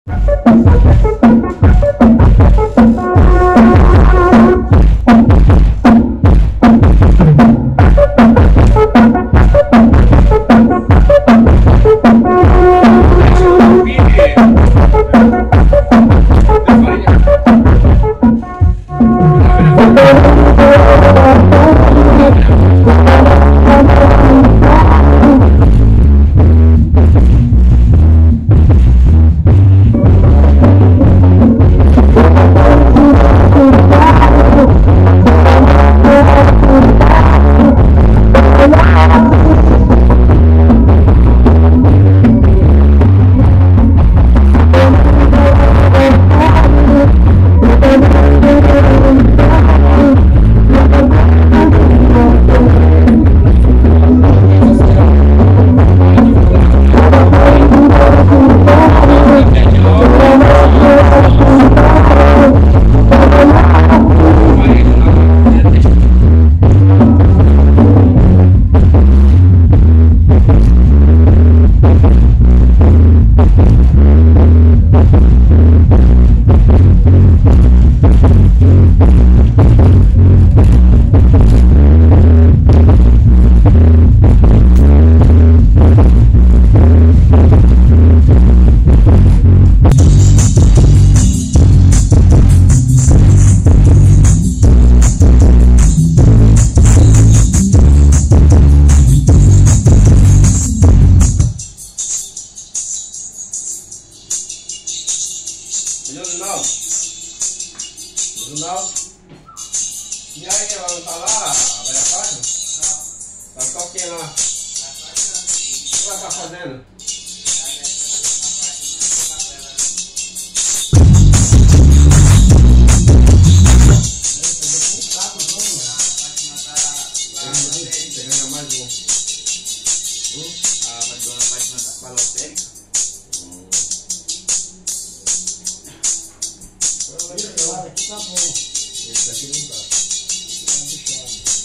E aí, ela não tá lá, a velha página? Não. Tá só quem lá? O que ela tá fazendo? Pegando mais um. A dona página balotérica. Esse lado aqui tá bom. Esse daqui não tá. Tá bichado.